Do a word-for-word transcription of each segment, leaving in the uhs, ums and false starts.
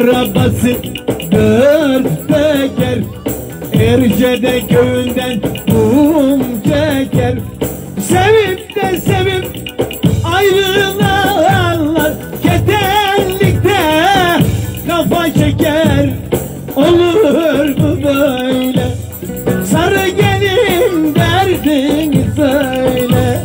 Arabası dört teker, Erce'de köyünden kum çeker. Sevip de sevip ayrılanlar ketenlikte kafa çeker. Olur mu böyle? Sarı gelin derdini söyle.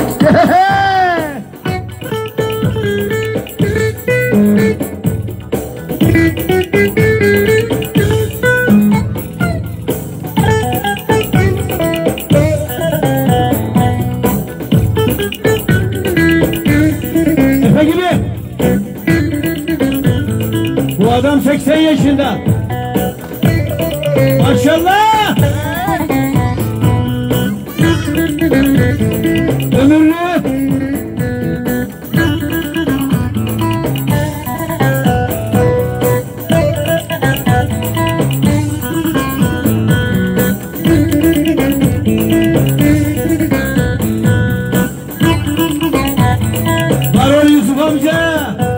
Efe gibi. Bu adam seksen yaşında. Maşallah. Ömürlü. Var ol Yusuf amca.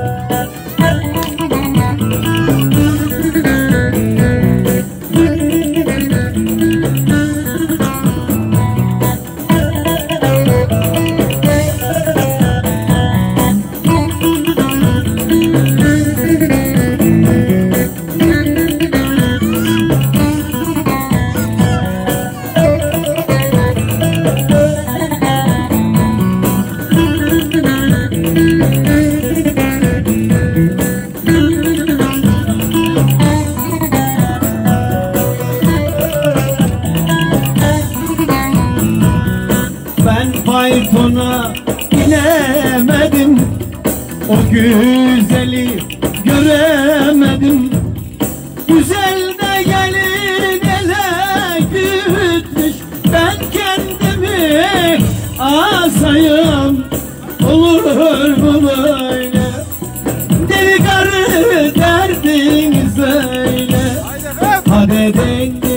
Ben faytona binemedim, o güzeli göremedim. Güzel de gelin ele gütmüş, ben kendimi asayım. Olur mu böyle? Deli karı derdini söyle. Hadi dengi.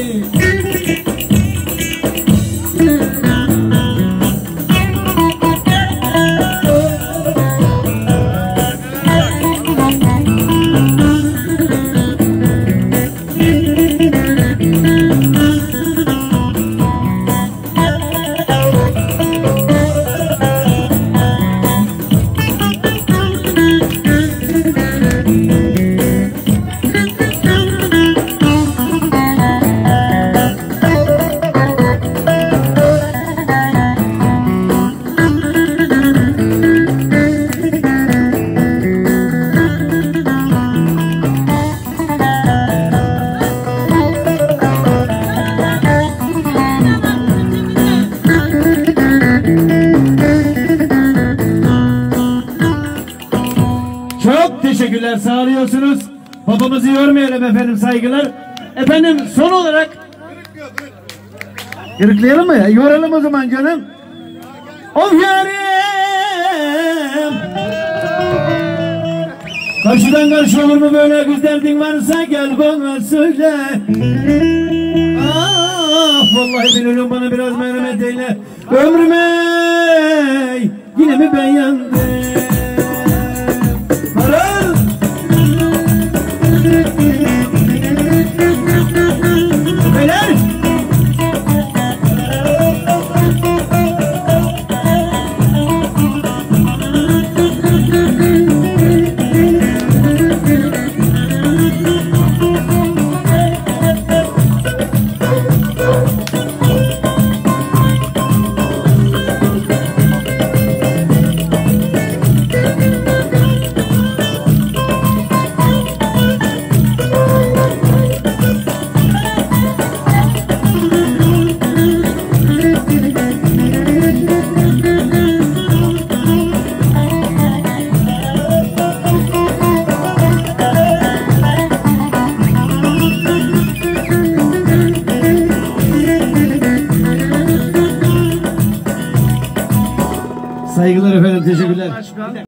Çok teşekkürler, sağlıyorsunuz. Babamızı yormayalım efendim, saygılar. Efendim son olarak yırıklayalım mı ya? Yoralım o zaman canım. Of yarim, karşıdan karşı olur mu böyle? Bir derdin varsa gel bana söyle. Ah vallahi ben ölüm, bana biraz merhamet eyle. Ömrüme yine mi ben yandım?